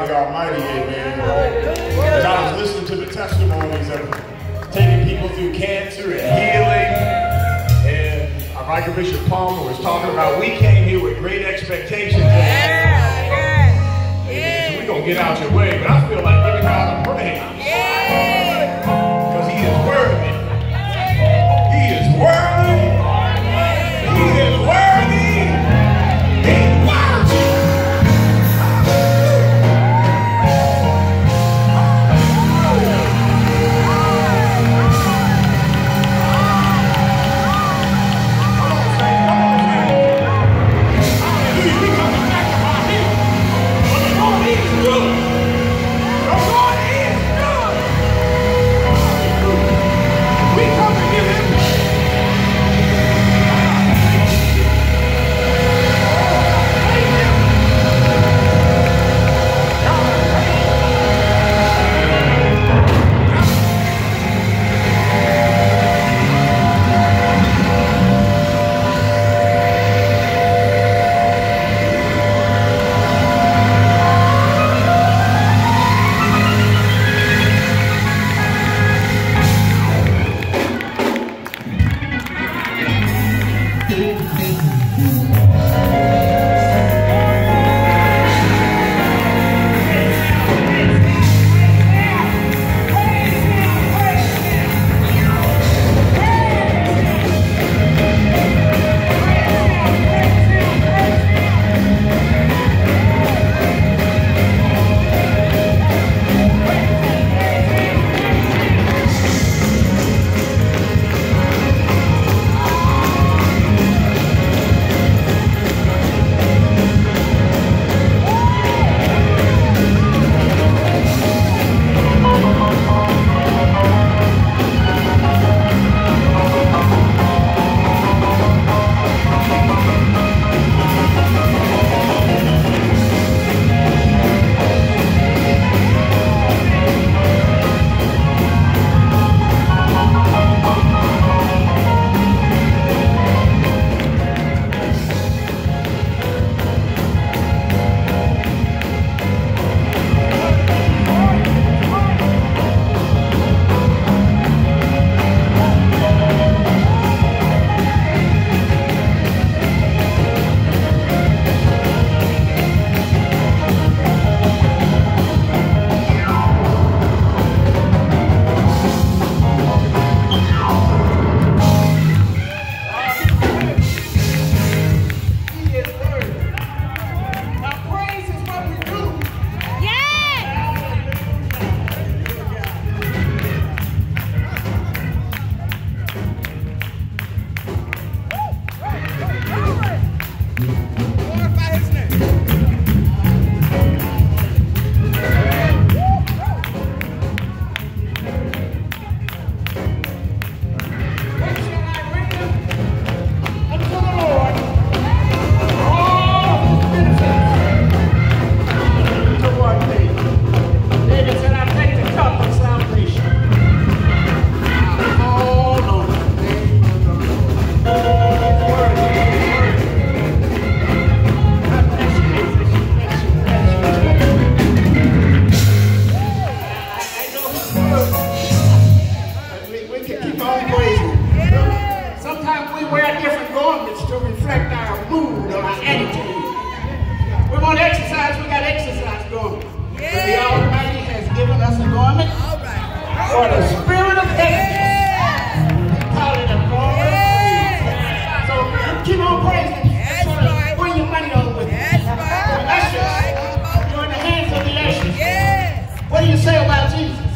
God Almighty, amen. As I was listening to the testimonies of taking people through cancer and healing, and our Vicar Bishop Palmer was talking about, we came here with great expectations. So we're going to get out your way, but I feel like giving God a praise. Because He is worthy. He is worthy. He is worthy. He's worthy. For the spirit of heaven. We call it a garment of praise. So keep on praising. Bring your money over with you. Ushers, you're in the hands of the ushers. What do you say about Jesus?